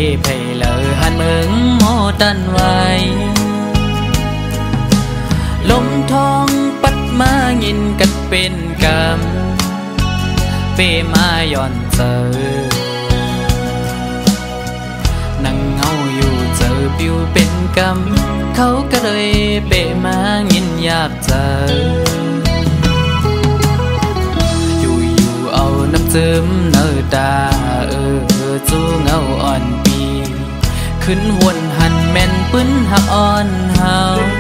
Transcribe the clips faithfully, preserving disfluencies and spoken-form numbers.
ไผ่เลอหันเมืองหมอตันไว้ลมทองปัดมายินกัดเป็นกำเปมาย่อนเจอนั่งเงาอยู่เจอปิวเป็นกำเขาก็เลยเปมายินยาบเจออยู่อยู่เอาน้ำเจิมเนื้อตาเออจูเงาอ่อนปีขึ้นวนหันแม่นปื้นหักอ่อนเฮา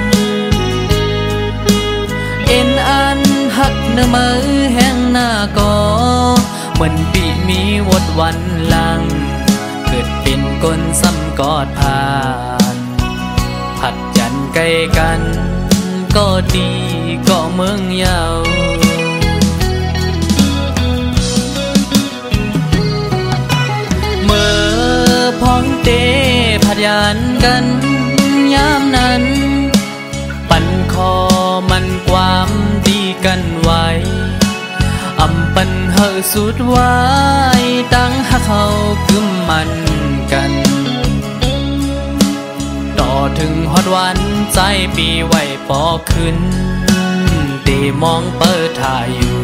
เอ็นอันหักเนื้อมือแห้งหน้าก็เหมือนปีมีวดวันลังเกิดเป็นก้นซ้ำกอดผ่านผัดยันใกล้กันก็ดีก็เมืองยาวเมื่อพ้องเตผัดยันกันยามนั้นปั่นคอมันความดีกันไว้อำปันเฮอสุดไว้ตั้งหักเขากึมมันกันต่อถึงฮอดวันใจปีไว้ปอขึ้นตีมองเปิดถ่ายอยู่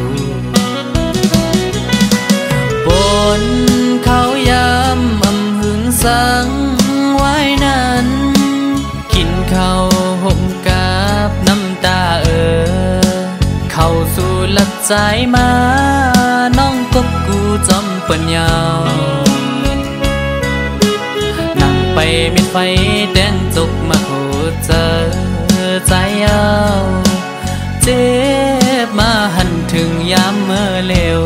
บนเขายำอำหึงสังไว้นั้นกินข้าวห่มกาบน้ำตาเออเข้าสู่หลับใจมาน้องกบกูจอมปัญญานั่งไปมีไฟแดงจุกมาโคเจอใจเอาเจ็บมาหันถึงยามเมื่อเลว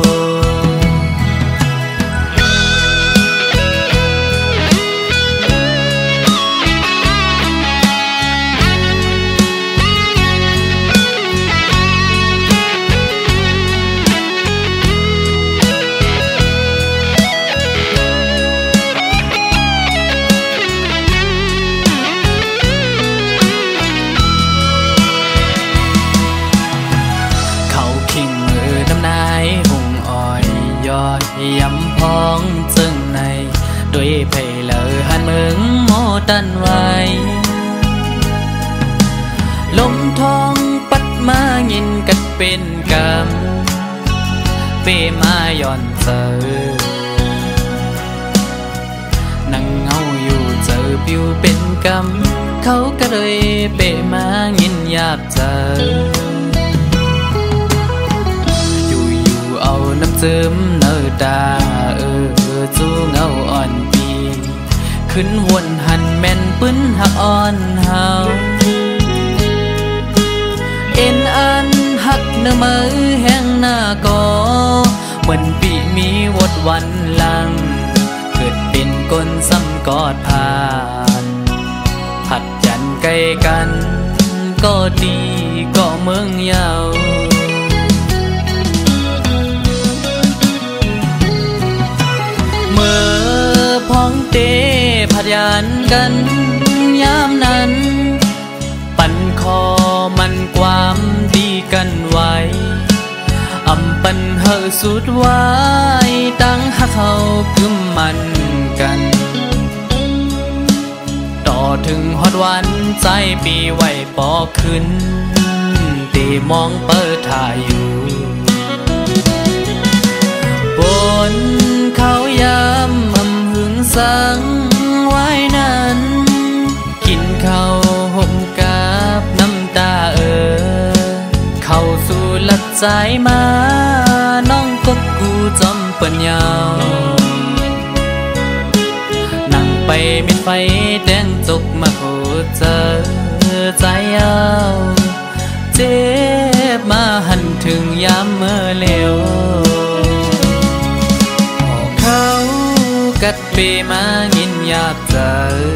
ยำพองจึงในด้วยไผ่เลอหันเมืองหมอตันไว้ลมทองปัดมายินกัดเป็นกำเปมาย่อนเจอนั่งเงาอยู่เจอปิวเป็นกำเขาก็เลยเปมายินยาบเจอเอาน้ำเจิมเนื้อตาเออจูเงาอ่อนปีขึ้นวนหันแม่นปื้นหักอ่อนเฮาเอ็นอันหักเนื้อมือแห้งหน้าก็เหมือนปีมีวดวันลังเกิดเป็นก้นซ้ำกอดผ่านผัดยันใกล้กันก็ดีก็เมืองยาวเมื่อพ้องเตผัดยันกันยามนั้นปั่นคอมันความดีกันไว้อำปันเฮอสุดไว้ตั้งหักเขากึมมันกันต่อถึงฮอดวันใจปีไว้ปอขึ้นตีมองเปิดถ่ายอยู่บนเขายำอำหึงสังไว้นั้นกินข้าวห่มกาบน้ำตาเออเข้าสู่หลับใจมาน้องกบกูจอมปัญญานั่งไปมีไฟแดงจุกมาโคเจอใจเอาเจ็บมาหันถึงยามเมื่อเลวกัดเปมายินยาบเจอ